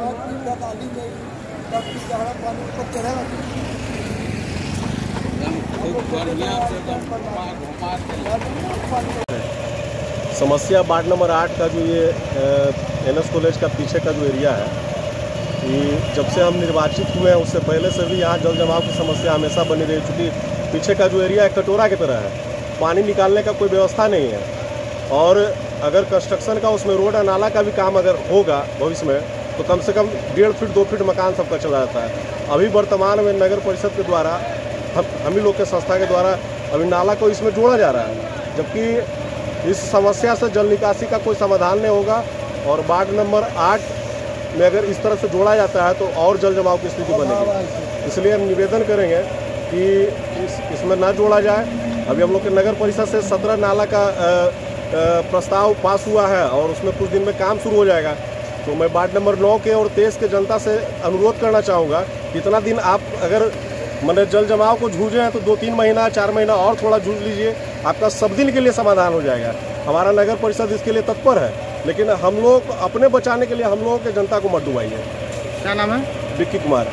समस्या ward number 8 का जो ये NS कॉलेज का पीछे का जो एरिया है, कि जब से हम निर्वाचित हुए हैं उससे पहले से भी यहाँ जल जमाव की समस्या हमेशा बनी रही। चूँकि पीछे का जो एरिया है कटोरा की तरह है, पानी निकालने का कोई व्यवस्था नहीं है। और अगर कंस्ट्रक्शन का उसमें रोड और नाला का भी काम अगर होगा भविष्य में, तो कम से कम 1.5 फीट 2 फीट मकान सबका चला जाता है। अभी वर्तमान में नगर परिषद के द्वारा हम ही लोग के संस्था के द्वारा अभी नाला को इसमें जोड़ा जा रहा है, जबकि इस समस्या से जल निकासी का कोई समाधान नहीं होगा। और वार्ड नंबर 8 में अगर इस तरह से जोड़ा जाता है तो और जल जमाव की स्थिति बनेगी। इसलिए हम निवेदन करेंगे कि इसमें ना जोड़ा जाए। अभी हम लोग के नगर परिषद से 17 नाला का प्रस्ताव पास हुआ है और उसमें कुछ दिन में काम शुरू हो जाएगा। तो मैं वार्ड नंबर 9 के और 23 के जनता से अनुरोध करना चाहूँगा कि इतना दिन आप अगर मैंने जल जमाव को जूझे हैं तो 2-3 महीना 4 महीना और थोड़ा जूझ लीजिए, आपका सब दिन के लिए समाधान हो जाएगा। हमारा नगर परिषद इसके लिए तत्पर है, लेकिन हम लोग अपने बचाने के लिए हम लोगों के जनता को मत डुबाइए। क्या नाम है? विक्की कुमार।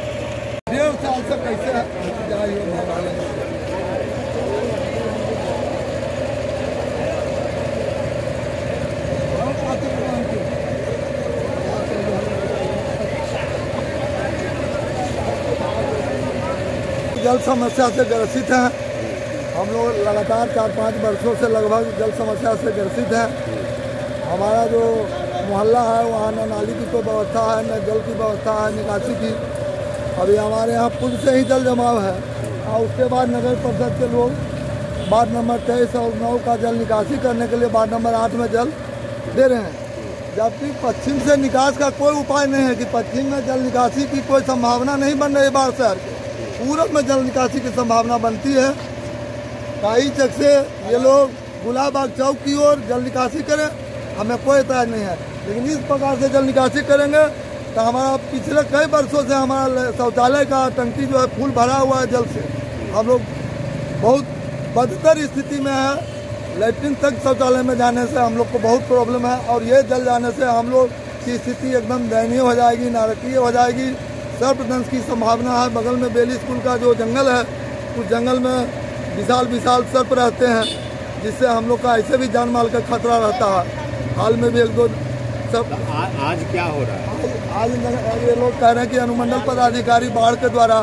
जल समस्या से ग्रसित हैं। हम लोग लगातार 4-5 वर्षों से लगभग जल समस्या से ग्रसित हैं। हमारा जो मोहल्ला है वहाँ न नाली की कोई व्यवस्था है, न जल की व्यवस्था है, निकासी की। अभी हमारे यहाँ पुल से ही जल जमाव है और उसके बाद नगर परिषद के लोग वार्ड नंबर 23 और 9 का जल निकासी करने के लिए वार्ड नंबर 8 में जल दे रहे हैं, जबकि पश्चिम से निकास का कोई उपाय नहीं है। कि पश्चिम में जल निकासी की कोई संभावना नहीं बन रही। बाढ़ शहर के पूरब में जल निकासी की संभावना बनती है। काई चक से ये लोग गुलाबबाग चौक की ओर जल निकासी करें, हमें कोई एतराज नहीं है। लेकिन इस प्रकार से जल निकासी करेंगे तो हमारा पिछले कई वर्षों से हमारा शौचालय का टंकी जो है फुल भरा हुआ है जल से। हम लोग बहुत बदतर स्थिति में है। लैट्रिन तक शौचालय में जाने से हम लोग को बहुत प्रॉब्लम है और ये जल जाने से हम लोग की स्थिति एकदम दयनीय हो जाएगी, नारकीय हो जाएगी। सर्पदंश की संभावना है। बगल में बेली स्कूल का जो जंगल है, उस जंगल में विशाल विशाल सर्प रहते हैं, जिससे हम लोग का ऐसे भी जान माल का खतरा रहता है। हाल में भी 1-2 सब। आज क्या हो रहा है? आज ये लोग कह रहे हैं कि अनुमंडल पदाधिकारी बाढ़ के द्वारा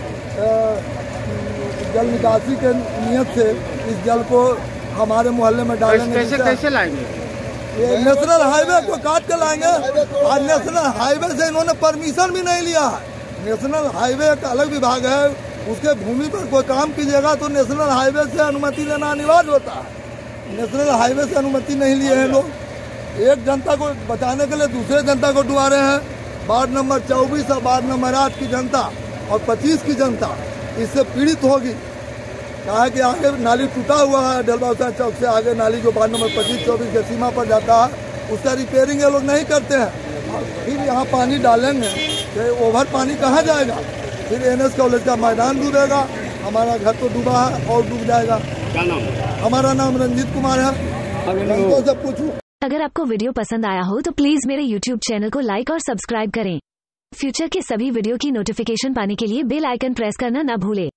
जल निकासी के नियत से इस जल को हमारे मोहल्ले में डालेंगे। कैसे लाएंगे? ये नेशनल हाईवे को काट के लाएंगे। और नेशनल हाईवे से इन्होंने परमिशन भी नहीं लिया है। नेशनल हाईवे एक अलग विभाग है, उसके भूमि पर कोई काम कीजिएगा तो नेशनल हाईवे से अनुमति लेना अनिवार्य होता है। नेशनल हाईवे से अनुमति नहीं लिए हैं लोग। एक जनता को बचाने के लिए दूसरे जनता को डुबा रहे हैं। वार्ड नंबर 24 और वार्ड नंबर 8 की जनता और 25 की जनता इससे पीड़ित होगी। कहा कि आगे नाली टूटा हुआ है, डलबाउसा चौक से आगे नाली जो वार्ड नंबर 25-24 के सीमा पर जाता है, उसका रिपेयरिंग ये लोग नहीं करते हैं। और फिर यहाँ पानी डालेंगे तो ओवर पानी कहाँ जाएगा? फिर NS कॉलेज का मैदान डूबेगा, हमारा घर तो डूबा है और डूब जाएगा। क्या नाम है? हमारा नाम रंजीत कुमार है। से पूछूं। अगर आपको वीडियो पसंद आया हो तो प्लीज मेरे YouTube चैनल को लाइक और सब्सक्राइब करें। फ्यूचर के सभी वीडियो की नोटिफिकेशन पाने के लिए बेल आइकन प्रेस करना न भूलें।